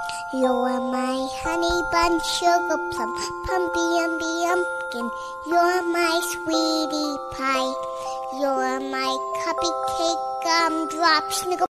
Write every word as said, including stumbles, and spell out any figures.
You're my honey bun, sugar plum, pumpy umby umpkin. You're my sweetie pie. You're my cupcake, gumdrop, sniggle.